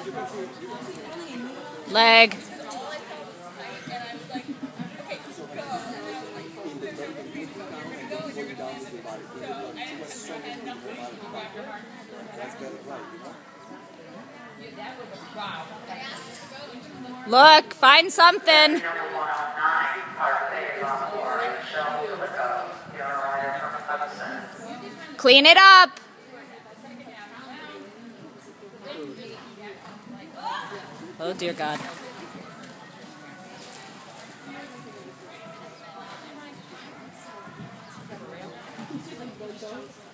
Leg. Look, find something. Clean it up. Oh, dear God.